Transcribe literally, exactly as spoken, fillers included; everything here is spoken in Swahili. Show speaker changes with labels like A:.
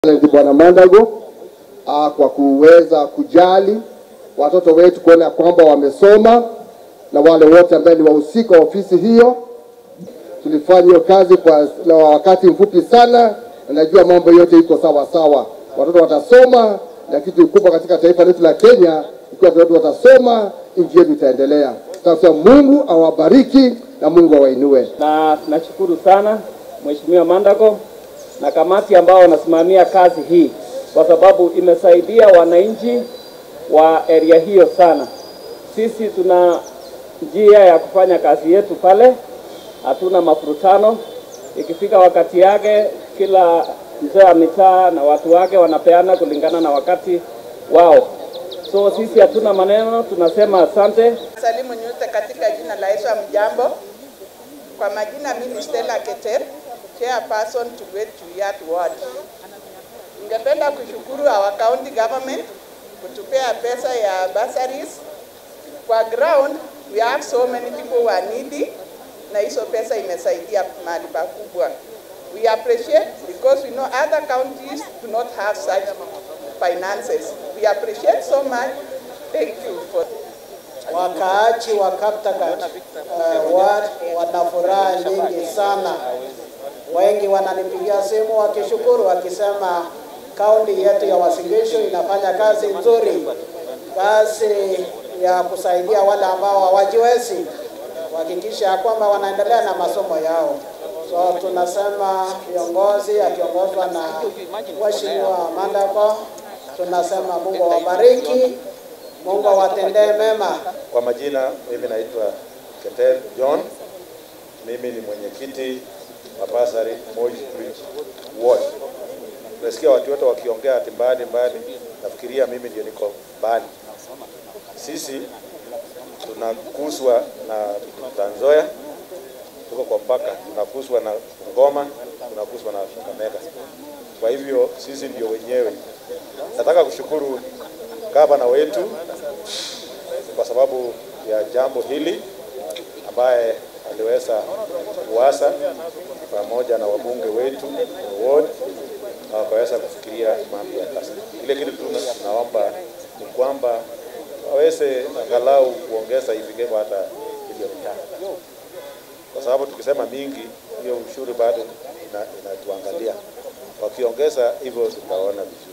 A: Bwana Mandago uh, kwa kuweza kujali watoto wetu kuona kwamba wamesoma, na wale wote ambao ni wahusika wa ofisi hiyo. Tulifanya hiyo kazi kwa na wakati mfupi sana, na najua mambo yote iko sawa sawa. Watoto watasoma, na kitu kikubwa katika taifa letu la Kenya, ikiwa watoto watasoma, nchi yetu itaendelea. Sasa Mungu awabariki na Mungu awainue.
B: Na tunashukuru sana Mheshimiwa Mandago na kamati ambao wanasimamia kazi hii, kwa sababu imesaidia wananchi wa area hiyo sana. Sisi tuna njia ya kufanya kazi yetu pale, hatuna mafurutano. Ikifika wakati yake, kila mzee wa mitaa na watu wake wanapeana kulingana na wakati wao. So sisi hatuna maneno, tunasema asante.
C: Salimu nyote katika jina la Yesu. Mjambo. Kwa majina mimi Stella Keter, chairperson to Wet Yard Ward. Ningependa kushukuru our county government kutupea pesa ya bursaries. Kwa ground we have so many people who are needy, na hizo pesa imesaidia mahali pakubwa. We appreciate because we know other counties do not have such finances. We appreciate so much. Thank you for
D: Wakaaji wa Kaptagat uh, ward wana furaha nyingi sana. Wengi wananipigia simu wakishukuru, wakisema kaunti yetu ya Uasin Gishu inafanya kazi nzuri, kazi ya kusaidia wale ambao hawajiwezi, kuhakikisha kwamba wanaendelea na masomo yao. So tunasema viongozi akiongozwa na Mheshimiwa Mandago, tunasema Mungu awabariki, Mungu awatendee mema.
E: Kwa majina mimi naitwa Keter John. Mimi ni mwenyekiti wa Bursary Moi Bridge Ward. Nasikia watu wote wakiongea ati mbali mbali, nafikiria mimi ndio niko mbali. Sisi tunakuswa na Trans Nzoia, tuko kwa mpaka, tunakuswa na Ngoma, tunakuswa na Kakamega. Kwa hivyo sisi ndio wenyewe. Nataka kushukuru gavana wetu kwa sababu ya jambo hili ambaye aliweza kuwasa pamoja na wabunge wetu ward, na wakaweza kufikiria mambo ya pesa. Ile kitu tunaomba ni kwamba waweze angalau kuongeza ifike hata bilioni tano, kwa sababu tukisema mingi hiyo ushuru bado inatuangalia. Wakiongeza hivyo tutaona vizuri.